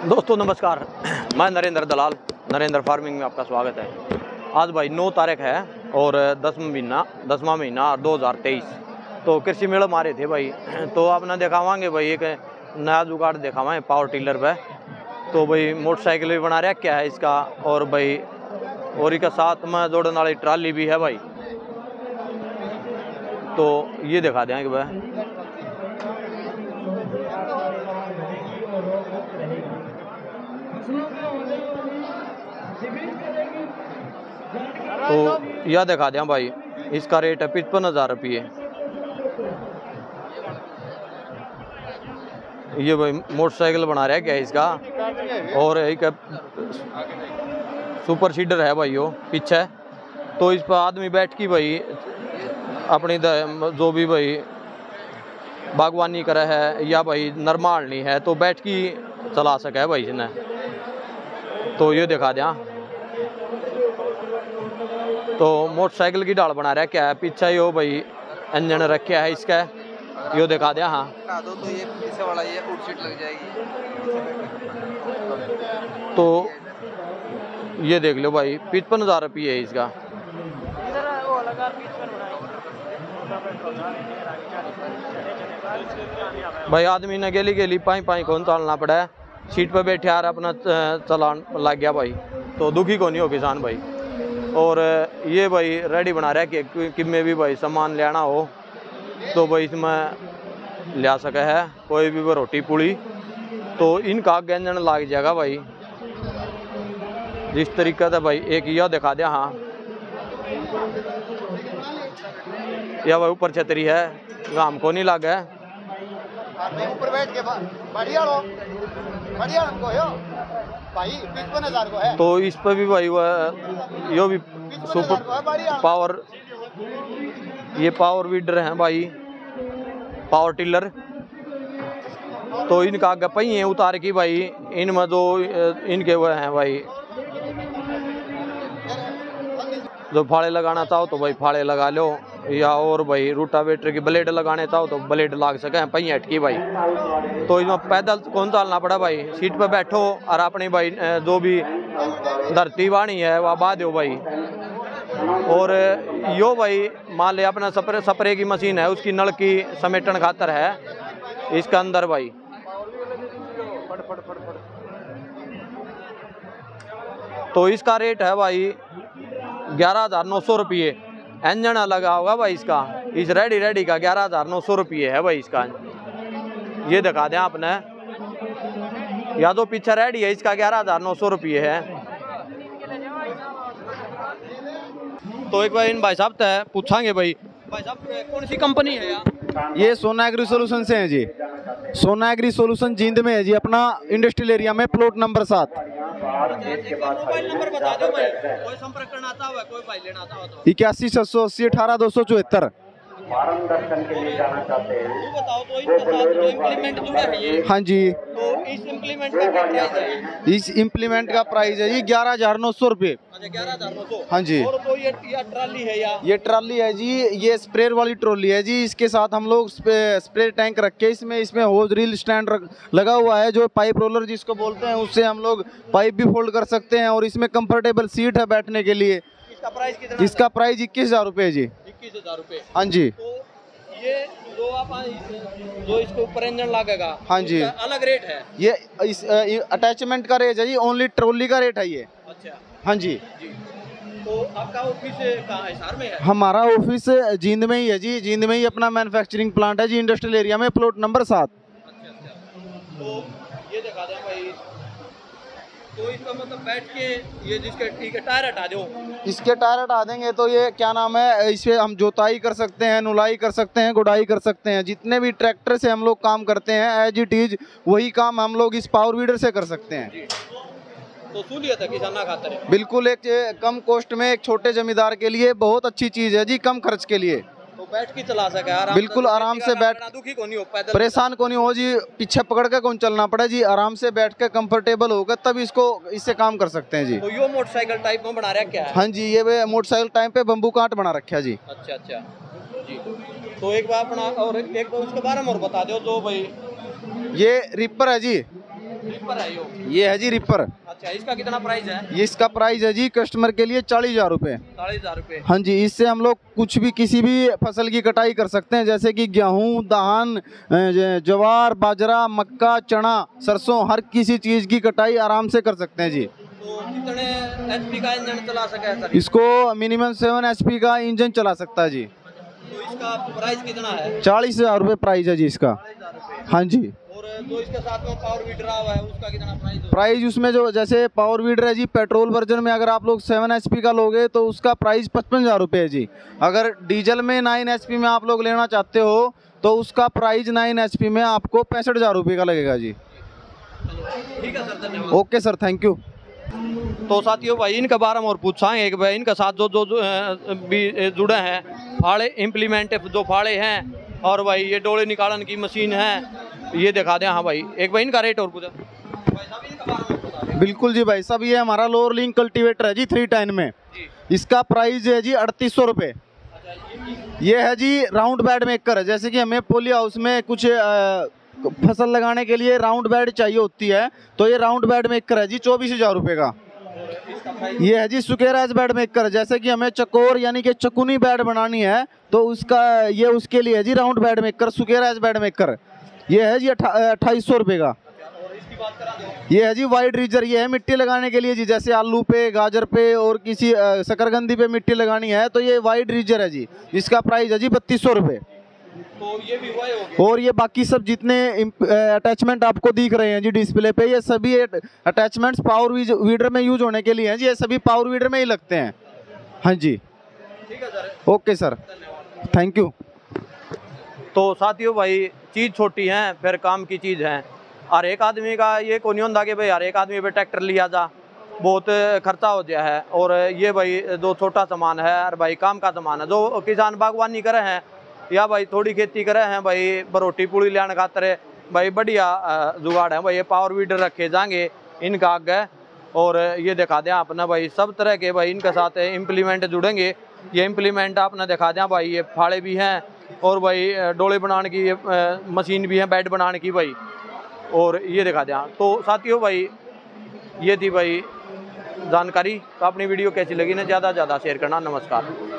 दोस्तों नमस्कार, मैं नरेंद्र दलाल, नरेंद्र फार्मिंग में आपका स्वागत है। आज भाई 9 तारीख है और 10वां महीना 2023। तो कृषि मेला मारे थे भाई, तो आपने दिखावांगे भाई एक नया जुगाड़ दिखावा पावर टिलर पे। तो भाई मोटरसाइकिल भी बना रहा क्या है इसका, और भाई और इसका साथ में जोड़ने वाली ट्राली भी है भाई। तो ये दिखा देंगे भाई। तो यह दिखा दें भाई, इसका रेट है 55,000 रुपये। ये भाई मोटरसाइकिल बना रहा है क्या है इसका, और एक सुपर सीडर है भाई वो पीछे। तो इस पर आदमी बैठ की भाई अपनी जो भी भाई बागवानी करे है या भाई नरमालनी है तो बैठ की चला सके है भाई इसने। तो ये दिखा दें। तो मोटरसाइकिल की डाल बना रहा है क्या है, पीछे ही हो भाई इंजन रखा है इसका, यो दिखा दे। हाँ दो तो ये पीछे वाला ये उठ सीट लग जाएगी। तो ये देख लो भाई 55,000 रुपये है इसका। भाई आदमी ने गेली पाई कौन चलना पड़ा है, सीट पे बैठे यार अपना चलान लग गया भाई। तो दुखी को नहीं हो किसान भाई। और ये भाई रेडी बना रहा है कि में भी भाई सामान लेना हो तो भाई इसमें ले सके है, कोई भी रोटी पूड़ी। तो इनका व्यंजन लग जाएगा भाई जिस तरीके से भाई। एक यह दिखा दे। हाँ यह भाई ऊपर छतरी है, घाम को नहीं लगे। ऊपर बैठ के बढ़िया हमको यो भाई 55,000 को है। तो इस पर भी भाई वह यो भी सुपर पावर, ये पावर वीडर है भाई, पावर टिलर। तो इनका आगे पहिए उतार की भाई, इनमें जो इनके वह हैं भाई, जो फाड़े लगाना चाहो तो भाई फाड़े लगा लो, या और भाई रूटावेटर की ब्लेड लगाने चाहो तो ब्लेड लाग सके पहिए हटकी भाई। तो इसमें पैदल कौन चलना पड़ा भाई, सीट पे बैठो और अपनी भाई जो भी धरती वाणी है वह बा दो भाई। और यो भाई मान ले अपना स्प्रे की मशीन है, उसकी नल की समेटन खातर है इसका अंदर भाई। तो इसका रेट है भाई 11,900 रुपये। इंजन लगा होगा भाई इसका, इस रेडी का 11,900 रुपये है भाई इसका। ये दिखा दें आपने, या तो पीछे रेडी है इसका 11,900 रुपये है। तो एक बार इन भाई साहब से पूछांगे भाई साहब कौन सी कंपनी है यार? ये सोना एग्री सोल्यूशन से है जी। सोना एग्री सोल्यूशन जींद में है जी, अपना इंडस्ट्रियल एरिया में, प्लॉट नंबर 7। मोबाइल नंबर बता दो भाई, कोई संपर्क करना चाहता है, कोई भाई लेना चाहता तो। 81 780 18 274। के लिए जाना चाहते हैं। बताओ तो इनके साथ जो इम्प्लीमेंट जुड़ा है ये। हाँ जी। तो इस इम्प्लीमेंट का क्या प्राइस है? इस इम्प्लीमेंट का प्राइस है जी 11,900 रुपये। अच्छा 11,900। हाँ जी। और तो ये ट्राली है या? ये ट्राली है जी, ये स्प्रेयर वाली ट्रॉली है जी। इसके साथ हम लोग स्प्रे टैंक रख के इसमें होज रील स्टैंड लगा हुआ है, जो पाइप रोलर जिसको बोलते हैं, उससे हम लोग पाइप भी फोल्ड कर सकते हैं। और इसमें कंफर्टेबल सीट है बैठने के लिए। इसका प्राइस कितना? इसका प्राइस 21,000 रुपये जी। 21,000 रुपये। हाँ जी। तो ये जो इसके ऊपर इंजन लगेगा, हाँ जी, अलग रेट है। ये इस अटैचमेंट का रेट है जी, ओनली ट्रॉली का रेट है ये। अच्छा हाँ जी। तो आपका ऑफिस कहाँ है? हिसार में है? हमारा ऑफिस जींद में ही है जी। जींद में ही अपना मैन्युफैक्चरिंग प्लांट है जी, इंडस्ट्रियल एरिया में, प्लॉट नंबर 7। अच्छा। तो ये दिखा दें भाई। तो इसका मतलब बैठ के ये जिसके ठीक है टायर हटा दो, इसके टायर हटा देंगे तो ये क्या नाम है, इससे हम जोताई कर सकते हैं, नुलाई कर सकते हैं, गुड़ाई कर सकते हैं। जितने भी ट्रैक्टर से हम लोग काम करते हैं एज इट इज वही काम हम लोग इस पावर वीडर से कर सकते हैं। तो सहूलियत है किसान खातर है। बिल्कुल, एक कम कॉस्ट में एक छोटे जमींदार के लिए बहुत अच्छी चीज़ है जी, कम खर्च के लिए। तो बैठ के चला सके आराम, बिल्कुल आराम से बैठ, दुखी को नहीं हो, पैदल परेशान को नहीं हो जी, पीछे पकड़ के कौन चलना पड़े जी, आराम से बैठ के कंफर्टेबल होगा तब इससे काम कर सकते हैं जी। तो ये मोटरसाइकिल टाइप में बना रहा है क्या है? हाँ जी, ये मोटरसाइकिल टाइप पे बम्बू काट बना रखा है जी। अच्छा जी। तो एक बार अपना और एक उसके बारे में और बता दो तो भाई। ये रिपर है जी, रिपर है ये है जी रिपर। अच्छा, इसका कितना प्राइस है? इसका प्राइस है जी कस्टमर के लिए 40,000 रुपये। 40,000 रुपये। हाँ जी, इससे हम लोग कुछ भी किसी भी फसल की कटाई कर सकते हैं, जैसे कि गेहूं, धान, ज्वार, बाजरा, मक्का, चना, सरसों, हर किसी चीज़ की कटाई आराम से कर सकते हैं जी। तो कितने एचपी का इंजन चला सके है सर? इसको मिनिमम 7 HP का इंजन चला सकता है जी। तो इसका प्राइस कितना है? 40,000 रुपये प्राइस है जी इसका। 40,000 रुपये। हाँ जी। और जो इसके साथ में पावर वीडर हुआ है उसका कितना प्राइस होगा? प्राइस उसमें जो जैसे पावर वीडर है जी, पेट्रोल वर्जन में अगर आप लोग 7 HP का लोगे तो उसका प्राइस 55,000 रुपये है जी। अगर डीजल में 9 HP में आप लोग लेना चाहते हो तो उसका प्राइस 9 HP में आपको 65,000 रुपये का लगेगा जी। ठीक है सर, धन्यवाद। Okay sir, thank you. तो साथियों भाई इनके बारे में और पूछाएंगे कि भाई इनके साथ जो भी जुड़े हैं फाड़े इम्प्लीमेंट जो फाड़े हैं और भाई ये डोले निकालने की मशीन है, ये दिखा दें। हाँ भाई, एक भाई इनका रेट और पूछा भाई साहब, इनके बारे में बता दें। बिल्कुल जी भाई साहब, ये हमारा लोअर लिंक कल्टीवेटर है जी 310 में जी। इसका प्राइस है जी 3800 रुपये। ये है जी राउंड बेड मेकर है, जैसे कि हमें पोली हाउस में कुछ फसल लगाने के लिए राउंड बेड चाहिए होती है, तो ये राउंड बेड मेकर है जी 24,000 रुपये का। ये है जी सुकेराज बेड मेकर, जैसे कि हमें चकोर यानी कि चकुनी बेड बनानी है तो उसका ये उसके लिए है जी राउंड बेड मेकर, सुकेराज बेड मेकर। ये है जी 2800 रुपये का। ये है जी वाइड रीजर, ये है मिट्टी लगाने के लिए जी, जैसे आलू पे, गाजर पे और किसी शकरकंदी पे मिट्टी लगानी है तो ये वाइड रीजर है जी, इसका प्राइस है जी 3200 रुपये। तो ये भी हुआ होगा। और ये बाकी सब जितने अटैचमेंट आपको दिख रहे हैं जी डिस्प्ले पे, ये सभी अटैचमेंट्स पावर वीडर में यूज होने के लिए हैं जी, ये सभी पावर वीडर में ही लगते हैं। हाँ जी, ठीक है sir. Okay sir, thank you. तो साथियों भाई चीज़ छोटी है फिर काम की चीज़ है। हर एक आदमी का ये को नहीं होता कि भाई हर एक आदमी पे ट्रैक्टर लिया जा, बहुत खर्चा हो गया है। और ये भाई जो छोटा सामान है और भाई काम का सामान है, जो किसान बागवानी करे हैं या भाई थोड़ी खेती करे हैं भाई रोटी पूड़ी लेने खातर भाई बढ़िया जुगाड़ है भाई। ये पावर वीडर रखे जाएंगे इनका आगे, और ये दिखा दें आपने भाई सब तरह के भाई इनके साथ इम्प्लीमेंट जुड़ेंगे। ये इम्प्लीमेंट आपने दिखा दें भाई, ये फाड़े भी हैं और भाई डोले बनाने की मशीन भी है, बेड बनाने की भाई, और ये दिखा दें। तो साथियों भाई ये थी भाई जानकारी। तो अपनी वीडियो कैसी लगी ना ज़्यादा से ज़्यादा शेयर करना। नमस्कार।